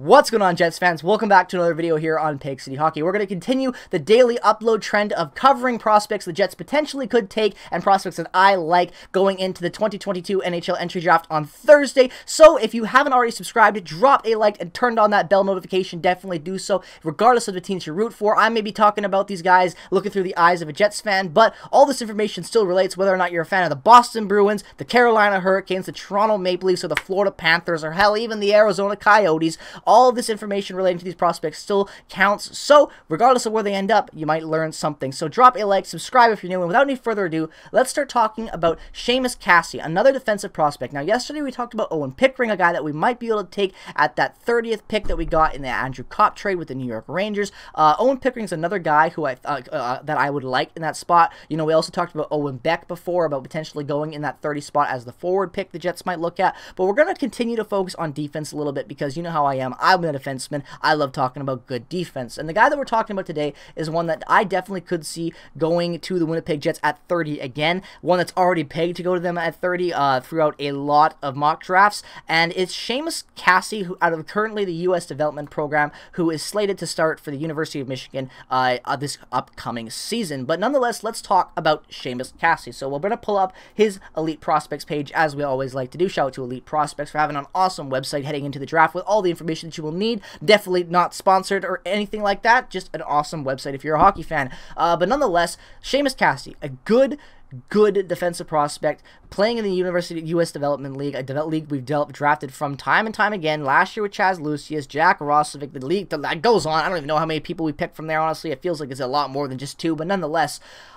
What's going on, Jets fans? Welcome back to another video here on Pig City Hockey. We're going to continue the daily upload trend of covering prospects the Jets potentially could take and prospects that I like going into the 2022 NHL entry draft on Thursday. So if you haven't already subscribed, drop a like and turned on that bell notification. Definitely do so, regardless of the teams you root for. I may be talking about these guys looking through the eyes of a Jets fan, but all this information still relates whether or not you're a fan of the Boston Bruins, the Carolina Hurricanes, the Toronto Maple Leafs, or the Florida Panthers, or hell, even the Arizona Coyotes. All of this information relating to these prospects still counts, so regardless of where they end up, you might learn something. So drop a like, subscribe if you're new, and without any further ado, let's start talking about Seamus Cassie, another defensive prospect. Now, yesterday we talked about Owen Pickering, a guy that we might be able to take at that 30th pick that we got in the Andrew Kopp trade with the New York Rangers. Owen Pickering is another guy who that I would like in that spot. You know, we also talked about Owen Beck before, about potentially going in that 30 spot as the forward pick the Jets might look at, but we're going to continue to focus on defense a little bit because you know how I am. I'm a defenseman. I love talking about good defense. And the guy that we're talking about today is one that I definitely could see going to the Winnipeg Jets at 30 again. One that's already pegged to go to them at 30 throughout a lot of mock drafts. And it's Seamus Cassie, who out of currently the U.S. development program, who is slated to start for the University of Michigan this upcoming season. But nonetheless, let's talk about Seamus Cassie. So we're going to pull up his Elite Prospects page, as we always like to do. Shout out to Elite Prospects for having an awesome website heading into the draft with all the information that you will need. Definitely not sponsored or anything like that, just an awesome website if you're a hockey fan. But nonetheless, Seamus Cassie, a good defensive prospect, playing in the University U.S. Development League, a league we've drafted from time and time again. Last year with Chaz Lucius, Jack Roslovic, the league that goes on. I don't even know how many people we picked from there, honestly. It feels like it's a lot more than just two, but nonetheless,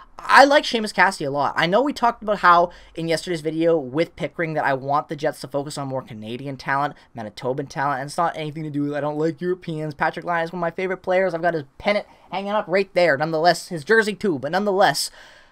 I like Seamus Cassie a lot. I know we talked about how in yesterday's video with Pickering that I want the Jets to focus on more Canadian talent, Manitoban talent, and it's not anything to do with I don't like Europeans. Patrick Lyon is one of my favorite players. I've got his pennant hanging up right there. Nonetheless, his jersey too, but nonetheless,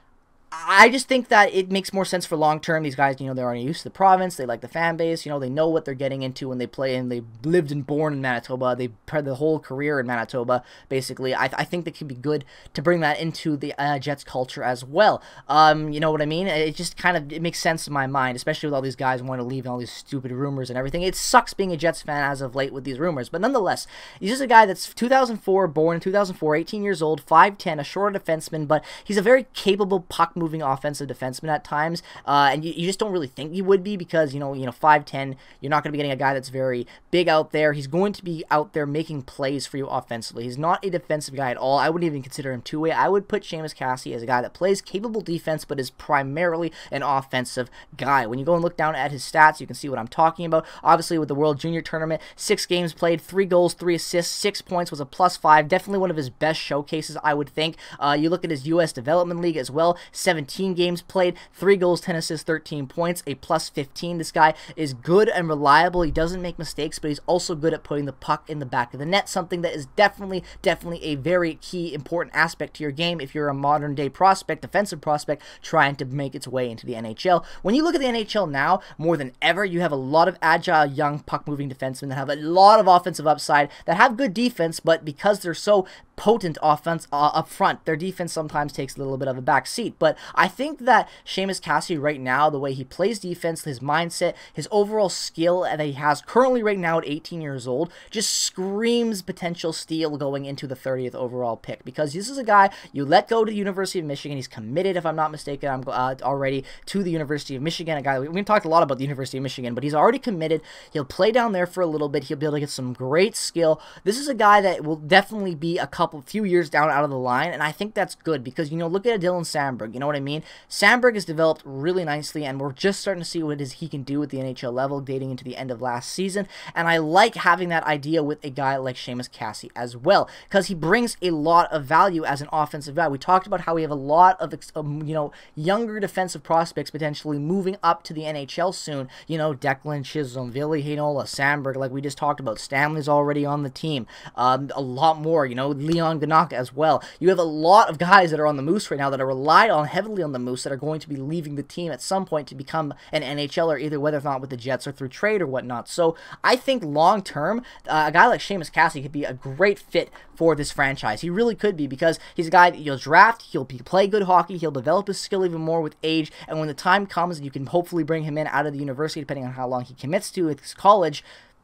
I just think that it makes more sense for long-term. These guys, you know, they're already used to the province. They like the fan base. You know, they know what they're getting into when they play, and they lived and born in Manitoba. They've had the whole career in Manitoba, basically. I think that could be good to bring that into the Jets culture as well. You know what I mean? It just kind of, it makes sense in my mind, especially with all these guys wanting to leave and all these stupid rumors and everything. It sucks being a Jets fan as of late with these rumors. But nonetheless, he's just a guy that's 2004, born in 2004, 18 years old, 5'10", a shorter defenseman, but he's a very capable puck-moving offensive defenseman at times, and you just don't really think he would be because, you know, 5'10", you're not going to be getting a guy that's very big out there. He's going to be out there making plays for you offensively. He's not a defensive guy at all. I wouldn't even consider him two-way. I would put Seamus Cassie as a guy that plays capable defense but is primarily an offensive guy. When you go and look down at his stats, you can see what I'm talking about. Obviously, with the World Junior Tournament, 6 games played, 3 goals, 3 assists, 6 points, was a +5. Definitely one of his best showcases, I would think. You look at his U.S. Development League as well, 17 games played, 3 goals, 10 assists, 13 points, a +15. This guy is good and reliable. He doesn't make mistakes, but he's also good at putting the puck in the back of the net, something that is definitely a very key, important aspect to your game if you're a modern-day prospect, defensive prospect, trying to make its way into the NHL. When you look at the NHL now, more than ever, you have a lot of agile, young, puck-moving defensemen that have a lot of offensive upside, that have good defense, but because they're so potent offense up front, their defense sometimes takes a little bit of a back seat. But I think that Seamus Cassie right now, the way he plays defense, his mindset, his overall skill that he has currently right now at 18 years old, just screams potential steal going into the 30th overall pick, because this is a guy you let go to the University of Michigan. He's committed, if I'm not mistaken, already to the University of Michigan. A guy, we've talked a lot about the University of Michigan, but he's already committed. He'll play down there for a little bit. He'll be able to get some great skill. This is a guy that will definitely be a few years down out of the line, and I think that's good because, you know, look at Dylan Samberg. You know what I mean? Samberg has developed really nicely, and we're just starting to see what it is he can do at the NHL level, dating into the end of last season, and I like having that idea with a guy like Seamus Cassie as well, because he brings a lot of value as an offensive guy. We talked about how we have a lot of, you know, younger defensive prospects potentially moving up to the NHL soon. You know, Declan Chisholm, Ville Heinola, Samberg, like we just talked about. Stanley's already on the team. A lot more, you know, Leon Ganaka as well. You have a lot of guys that are on the Moose right now that are relied on heavily on the Moose that are going to be leaving the team at some point to become an NHLer, either whether or not with the Jets or through trade or whatnot. So I think long-term, a guy like Seamus Cassie could be a great fit for this franchise. He really could be, because he's a guy that you'll draft, he'll play good hockey, he'll develop his skill even more with age, and when the time comes, you can hopefully bring him in out of the university, depending on how long he commits to his college.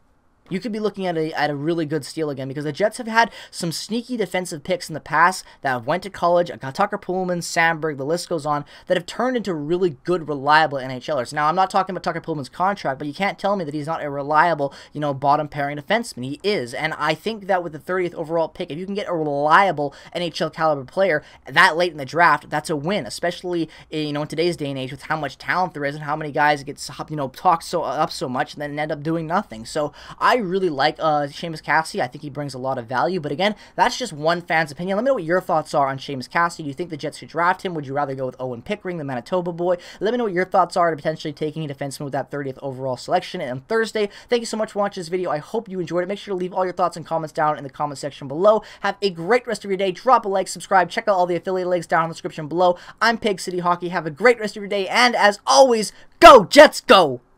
you could be looking at a really good steal again, because the Jets have had some sneaky defensive picks in the past that have went to college. Tucker Pullman, Sandberg, the list goes on, that have turned into really good, reliable NHLers. Now, I'm not talking about Tucker Pullman's contract, but you can't tell me that he's not a reliable, bottom pairing defenseman. He is, and I think that with the 30th overall pick, if you can get a reliable NHL caliber player that late in the draft, that's a win, especially in today's day and age with how much talent there is and how many guys get talked so much and then end up doing nothing. So I really like Seamus Cassidy. I think he brings a lot of value, but again, that's just one fan's opinion. Let me know what your thoughts are on Seamus Cassidy. Do you think the Jets should draft him? Would you rather go with Owen Pickering, the Manitoba boy? Let me know what your thoughts are to potentially taking a defenseman with that 30th overall selection on Thursday. Thank you so much for watching this video. I hope you enjoyed it. Make sure to leave all your thoughts and comments down in the comment section below. Have a great rest of your day. Drop a like, subscribe, check out all the affiliate links down in the description below. I'm Pig City Hockey. Have a great rest of your day, and as always, go Jets, go!